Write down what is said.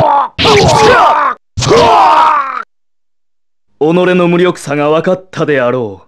己の無力さが分かったであろ